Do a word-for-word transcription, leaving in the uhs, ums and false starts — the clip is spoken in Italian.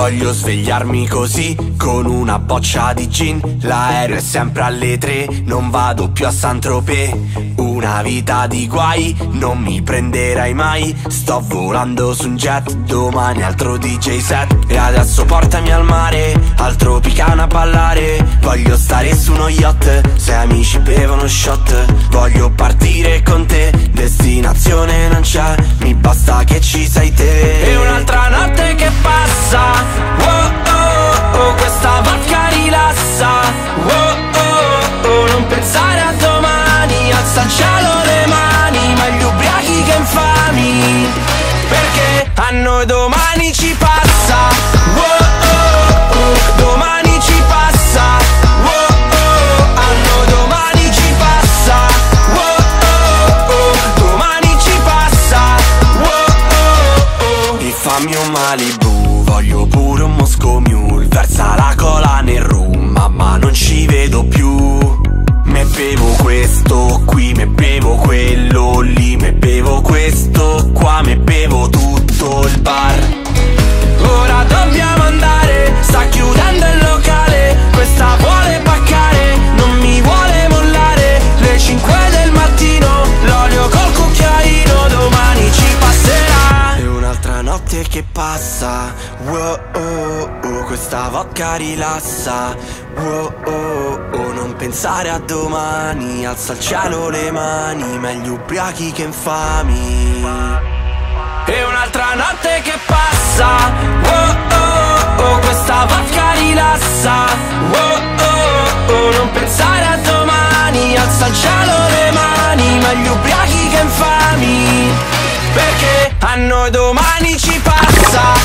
Voglio svegliarmi così, con una boccia di gin. L'aereo è sempre alle tre, non vado più a Saint-Tropez. Una vita di guai, non mi prenderai mai. Sto volando su un jet, domani altro D J set. E adesso portami al mare, al Tropicana a ballare. Voglio stare su uno yacht, se amici bevono shot. Voglio partire con te, destinazione non c'è, mi basta che ci sei te. E un'altra notte che passa, oh oh oh, questa vodka rilassa, oh oh oh, non pensare a domani, alza al cielo le mani, meglio ubriachi che infami, perché a noi domani ci passa, oh oh oh, domani ci passa, oh oh, a noi domani ci passa, oh oh oh, domani ci passa, oh oh oh. E fammi un Malibu, voglio pure un Moscow Mule, versa la cola nel rum, mamma non ci vedo più. Me bevo questo qui, me bevo quello lì, me bevo questo qua, me bevo tutto il bar. Ora dobbiamo andare, sta chiudendo il locale, questa vuole paccare, non mi vuole mollare. Le cinque del mattino, l'olio col cucchiaino, domani ci passerà. E un'altra notte che passa, wow, oh, oh, questa vodka rilassa, wow, oh, oh, non pensare a domani, alza al cielo le mani, meglio ubriachi che infami. E un'altra notte che passa, oh oh oh, questa vodka rilassa, oh oh oh, non pensare a domani, alza al cielo le mani, meglio ubriachi che infami, perché a noi domani ci passa.